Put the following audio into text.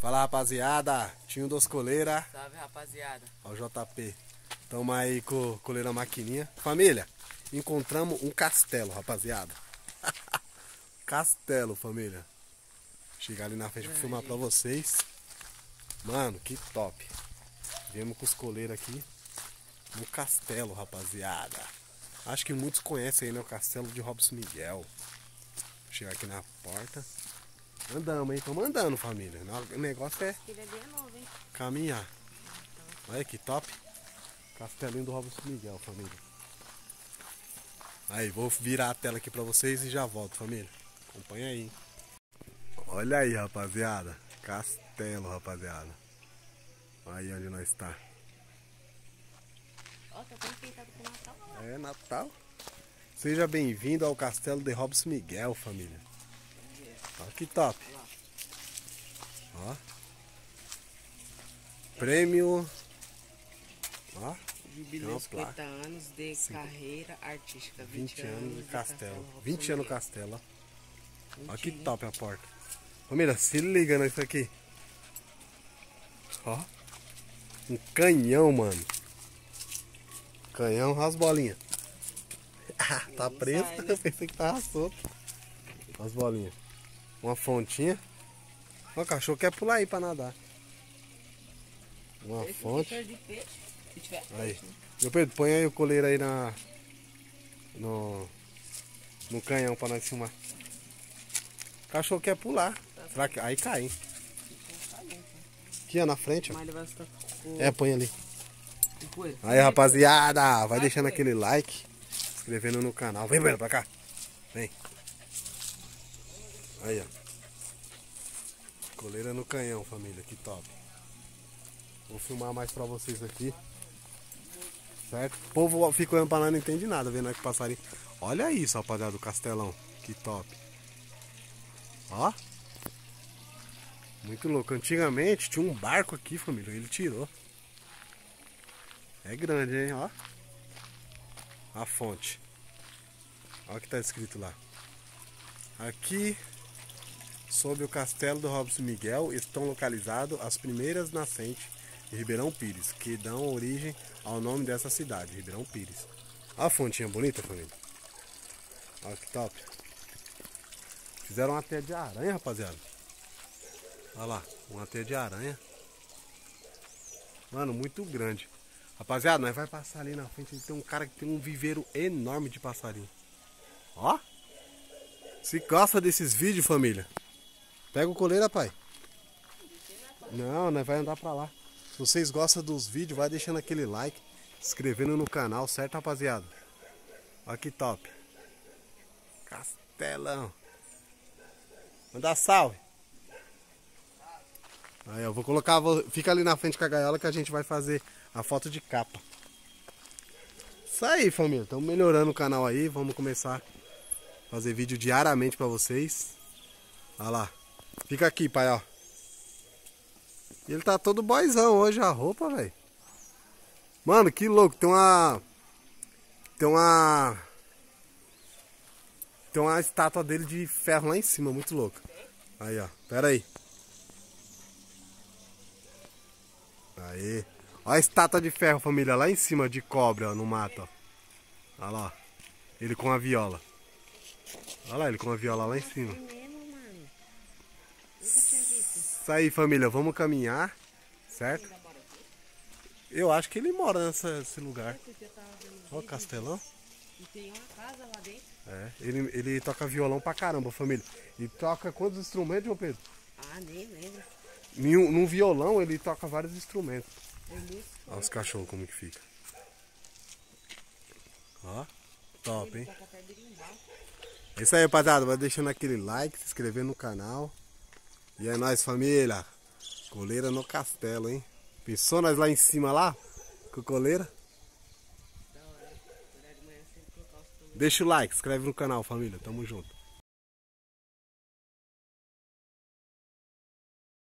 Fala, rapaziada, Tinho dos Coleira. Salve, rapaziada. Ó o JP. Tamo aí com coleira maquininha. Família, encontramos um castelo, rapaziada. Castelo, família. Chegar ali na frente pra filmar pra vocês. Mano, que top. Viemos com os coleiros aqui no castelo, rapaziada. Acho que muitos conhecem aí, né? O castelo de Robson Miguel. Vou chegar aqui na porta. Andamos, hein? Estamos andando, família. O negócio é caminhar. Olha que top. Castelinho do Robson Miguel, família. Aí, vou virar a tela aqui pra vocês e já volto, família. Acompanha aí. Olha aí, rapaziada. Castelo, rapaziada. Aí onde nós tá. Ó, tá tão enfeitado pro Natal. É Natal. Seja bem-vindo ao castelo de Robson Miguel, família. Olha que top. Ó. Prêmio. Ó. Jubileu 50 anos de carreira artística. 20 anos de castelo. 20 anos castelo, ó. Olha que top a porta. Família, se liga nisso aqui. Ó. Um canhão, mano. Canhão, as bolinhas. Ah, tá preso. Eu pensei que tava solto. As bolinhas. Uma fontinha. Ó, o cachorro quer pular aí pra nadar. Uma fonte. Aí. Meu Pedro, põe aí o coleiro aí no canhão pra nós filmar. O cachorro quer pular. Será que aí cai, hein? Aqui, ó, na frente, ó. É, põe ali. Aí, rapaziada, vai deixando aquele like, se inscrevendo no canal. Vem, Pedro, pra cá. Vem. Aí, ó. Coleira no canhão, família, que top. Vou filmar mais pra vocês aqui. Certo? O povo fica olhando pra nós e não entende nada, vendo aqui o passarinho. Olha isso, rapaziada, do castelão. Que top. Ó. Muito louco. Antigamente tinha um barco aqui, família. Ele tirou. É grande, hein? Ó. A fonte. Olha o que tá escrito lá. Aqui, sob o castelo do Robson Miguel, estão localizadas as primeiras nascentes de Ribeirão Pires, que dão origem ao nome dessa cidade, Ribeirão Pires. Olha a fontinha bonita, família. Olha que top. Fizeram uma teia de aranha, rapaziada. Olha lá, uma teia de aranha. Mano, muito grande. Rapaziada, nós vai passar ali na frente. Tem um cara que tem um viveiro enorme de passarinho. Ó. Se gosta desses vídeos, família, pega o coleiro, pai. Não, nós vai andar pra lá. Se vocês gostam dos vídeos, vai deixando aquele like, se inscrevendo no canal, certo, rapaziada? Olha que top. Castelão. Manda salve. Aí, eu vou colocar, fica ali na frente com a gaiola que a gente vai fazer a foto de capa. Isso aí, família. Estamos melhorando o canal aí. Vamos começar a fazer vídeo diariamente pra vocês. Olha lá. Fica aqui, pai, ó. Ele tá todo boyzão hoje, a roupa, velho. Mano, que louco. Tem uma estátua dele de ferro lá em cima, muito louco. Aí, ó. Pera aí. Aí. Olha a estátua de ferro, família, lá em cima de cobre, ó, no mato, ó. Olha lá. Ele com a viola. Olha lá, ele com a viola lá em cima. Isso aí, família, vamos caminhar, certo? Eu acho que ele mora nesse lugar. Olha o castelão. E tem uma casa lá dentro. É, ele toca violão pra caramba, família. E toca quantos instrumentos, João Pedro? Ah, nem lembro. Num violão ele toca vários instrumentos. Olha os cachorros como que fica. Ó, top, hein? É isso aí, rapaziada. Vai deixando aquele like, se inscrever no canal. E é nóis, família. Coleira no castelo, hein? Pensou nós lá em cima lá? Com coleira? Deixa o like, se inscreve no canal, família. Tamo junto.